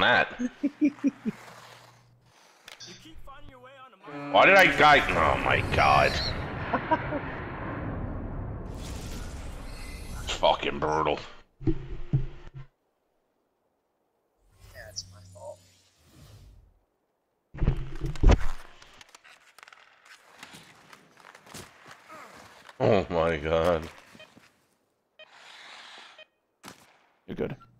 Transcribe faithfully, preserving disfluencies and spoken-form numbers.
that. Why did I die? Oh my god. It's fucking brutal. Yeah, it's my fault. Oh my god. You're good.